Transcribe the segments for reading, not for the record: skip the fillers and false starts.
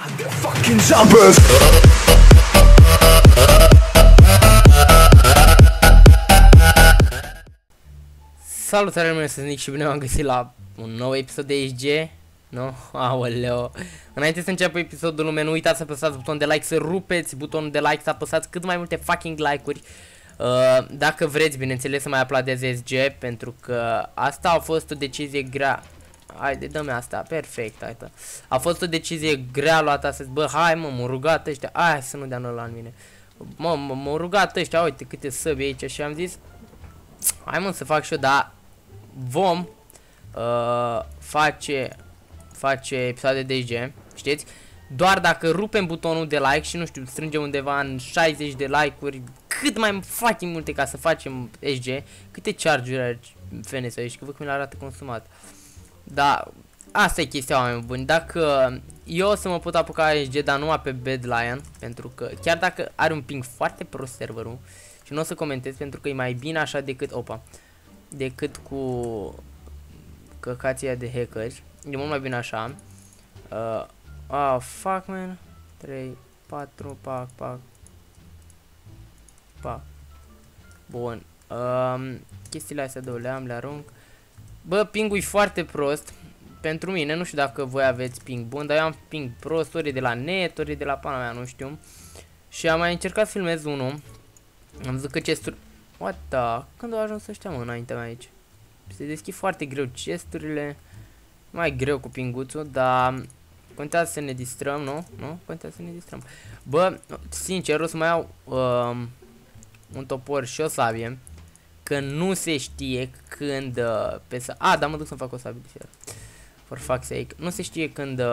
Fucking jumpers. Salutare, lumea, sunt Nick și bine v-am găsit la un nou episod de SG. Nu? Aoleo. Înainte să înceapă episodul, lume, nu uitați să apăsați butonul de like, să rupeți butonul de like, să apăsați cât mai multe fucking like-uri. Dacă vreți, bineînțeles, să mai aplaudeze SG, pentru că asta a fost o decizie grea. Haide, dă-mi asta, perfect, hai. A fost o decizie grea luată astăzi. Bă, hai mă, m-au rugat ăștia. Hai să nu dea ăla în mine. M-au rugat ăștia, uite câte săbi aici și am zis hai mă să fac și eu, dar vom face episoade de SG, știți? Doar dacă rupem butonul de like și nu știu, strângem undeva în 60 de like-uri, cât mai fucking multe ca să facem SG. Câte charge-uri are FNS aici, că văd că mi l-arată consumat. Da, asta e chestia, oameni buni. Dacă eu o să mă pot apuca SG, dar numai pe Bad Lion, pentru că chiar dacă are un ping foarte prost serverul, și nu o să comentez pentru că e mai bine așa decât cu căcația de hackeri. E mult mai bine așa. Fuck, man. 3, 4, pac. Bun. Chestiile astea două le arunc. Bă, ping-ul e foarte prost pentru mine, nu știu dacă voi aveți ping bun, dar eu am ping prost, ori de la net, ori de la pana mea, nu știu. Și am mai încercat să filmez unul. Am văzut că chesturi... What the... Când au ajuns ăștia, mă, înaintea mea aici? Se deschid foarte greu chesturile. Mai greu cu pinguțul, dar... Contează să ne distrăm, nu? Nu? Contează să ne distrăm. Bă, sincer, o să mai iau un topor și o sabie. Că nu se știe când dar mă duc să-mi fac o sabie de seară. For fuck's sake. Nu se știe când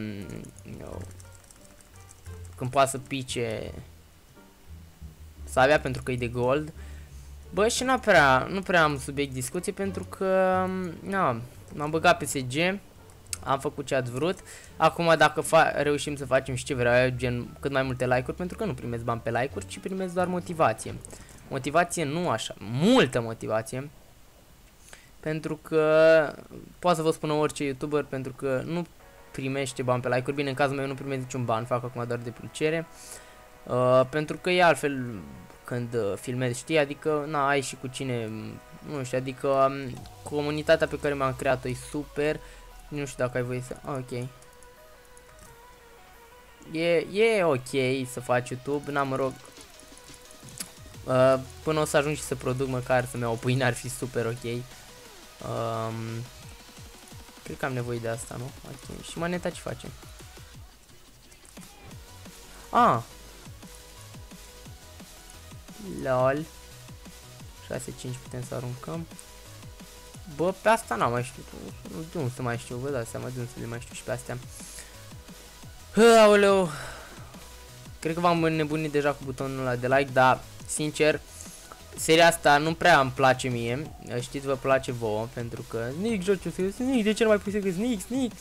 când poate să pice sabia, pentru că e de gold. Bă, și nu prea am subiect discuție, pentru că m-am băgat pe SG, am făcut ce ați vrut. Acum dacă reușim să facem și ce vreau, gen cât mai multe like-uri, pentru că nu primesc bani pe like-uri, ci primesc doar motivație. Motivație nu așa, multă motivație. Pentru că poate să vă spună orice YouTuber, pentru că nu primește bani pe like-uri. Bine, în cazul meu nu primesc niciun ban, fac acum doar de plăcere. Pentru că e altfel când filmezi, știi, adică ai și cu cine, nu știu, adică comunitatea pe care m-am creat-o e super. Nu știu dacă ai voie să... ok. E ok să faci YouTube, mă rog. Până o să ajung și să produc, măcar să-mi iau o pâine, ar fi super ok. Cred că am nevoie de asta, nu? Ok. Și maneta ce face? LOL. 6-5 putem să aruncăm. Bă, pe asta n-am mai știut. De unde să mai știu, vă dați seama de unde să le mai știu și pe astea. Aoleu. Cred că v-am înnebunit deja cu butonul ăla de like, dar, sincer, seria asta nu prea îmi place mie. Știți, vă place vouă, pentru că Nick, joci, Nick, de ce nu mai pui să crezi? Nick.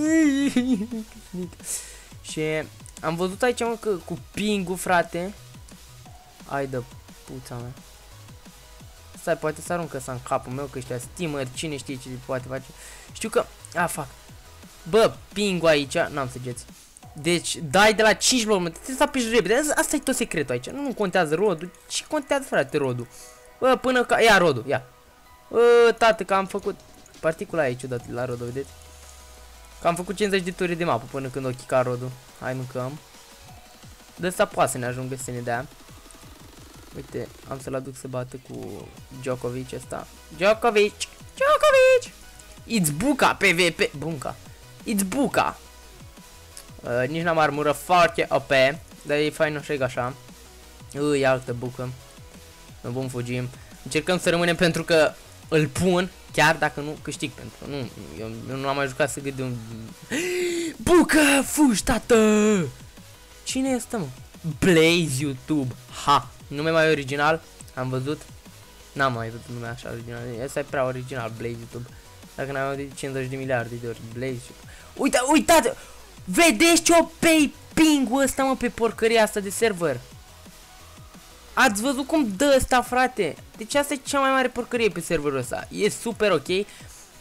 Și am văzut aici, mă, că cu ping-ul, frate. Hai de puța mea. Stai, poate să aruncă să în capul meu, că ăștia steamer, cine știe ce poate face. Știu că... fuck. Bă, ping-ul aici, n-am săgeți. Deci, dai de la 5 bloc, trebuie să apeși repede. Asta e tot secretul aici. Nu contează rodul. Ce contează, frate, rodul? Bă, până ca... Ia rodul, ia. Tată, că am făcut... Particula aici ciudat la rodul, vedeți? Că am făcut 50 de turi de mapă până când o chica rodul. Hai, mâncăm. De asta poate să ne ajungă să ne dea. Uite, am să-l aduc să bată cu Djokovic ăsta. Djokovic! It's Buca, PvP! Bunca! It's Buca! Nici n-am armură foarte OP, dar e fain așa, așa. E altă bucă. Nu vom fugim. Încercăm să rămânem, pentru că îl pun, chiar dacă nu câștig, pentru că eu nu am mai jucat să gând de un... Bucă! Fugi, tată! Cine este, mă? Blaze YouTube. Ha! Nume mai original, am văzut. N-am mai văzut nume așa original. Asta e prea original, Blaze YouTube. Dacă n-am auzit 50 de miliarde de ori, Blaze YouTube. Uitați! Vedeți ce OP ping-ul ăsta, mă, pe porcăria asta de server? Ați văzut cum dă ăsta, frate? Deci asta e cea mai mare porcărie pe serverul ăsta. E super ok.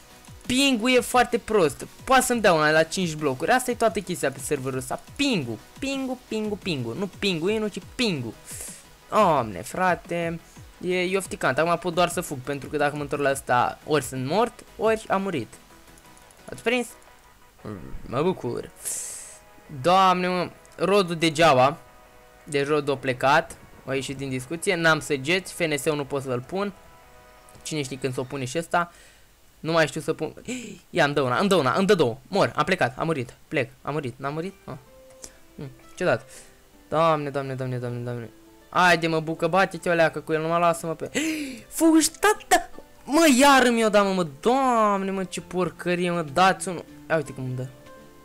pingul e foarte prost. Poate să-mi dea una la 5 blocuri. Asta e toată chestia pe serverul ăsta. Pingul. Pingul. Nu pinguinul, ci pingul. Doamne, frate. E ofticant. Acum pot doar să fug. Pentru că dacă mă întorc la asta, ori sunt mort, ori am murit. Ați prins? Mă bucur. Doamne, mă. Rodul degeaba. Deci rodul a plecat. A ieșit din discuție. N-am săgeți. FNS-ul nu pot să-l pun. Cine știe când s-o pune și ăsta. Nu mai știu să pun. Ia, îmi dă două. Mor, am plecat, am murit. Plec, am murit, n-am murit? Ciudat. Doamne. Haide, mă, bucă, bate-te o leacă cu el, nu mă lasă-mă pe... Fugi, tata! Mă, iar mi-o da, mă, doamne, mă, ce porcărie, mă, dați unul. Ia uite cum îmi dă.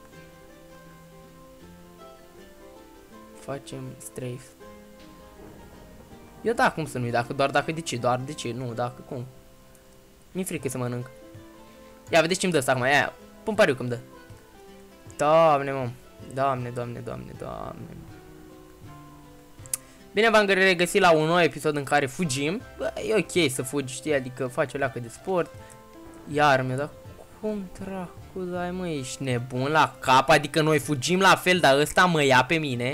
Facem strafe. Eu da, cum să nu-i, doar de ce, nu, dacă, cum. Mi-e frică să mănânc. Ia, vedeți ce-mi dă asta acum, ia, pun pariu că-mi dă. Doamne, mă. Doamne. Bine, v-am regăsit la un nou episod în care fugim. Bă, e ok să fugi, știi, adică faci o leacă de sport. Iar mi-a dat. Cum dracu dai, mă, ești nebun la cap? Adică noi fugim la fel, dar ăsta mă ia pe mine.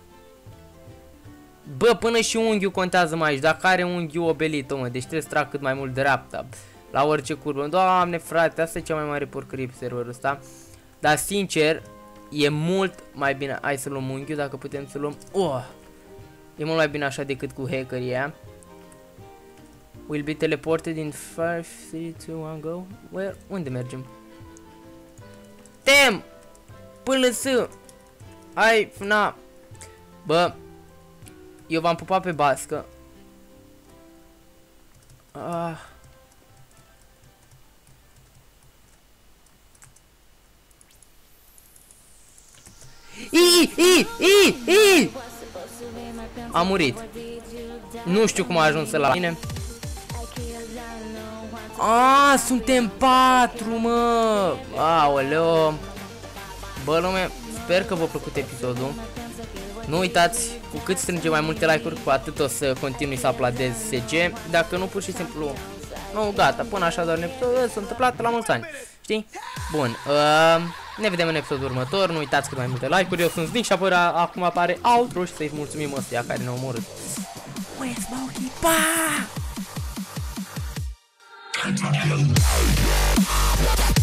Bă, până și unghiul contează mai aici. Dacă are unghiul obelit, mă, deci trebuie să trag cât mai mult dreapta. La orice curbă. Doamne, frate, asta e cea mai mare porcărie pe serverul ăsta. Dar sincer, e mult mai bine. Hai să luăm unghiul, dacă putem să luăm. E mult mai bine așa decât cu hackerii aia. Will be teleported in 5, 3, 2, 1, go. Where? Unde mergem? Tem! PLS! Hai, na! Bă, eu v-am pupat pe bască. Am murit. Nu știu cum a ajuns la mine. Suntem 4, mă. Aoleo. Bă, lume, sper că v-a plăcut episodul. Nu uitați, cu cât strângem mai multe like-uri, cu atât o să continui să uploadez SG. Dacă nu, pur și simplu, nu, gata, până așa doar un episod, s-a întâmplat la mulți ani. Știi? Bun, ne vedem în episodul următor. Nu uitați cât mai multe like-uri. Eu sunt Snic și apoi acum apare outro și să-i mulțumim ăstia care ne-au omorât. Pa!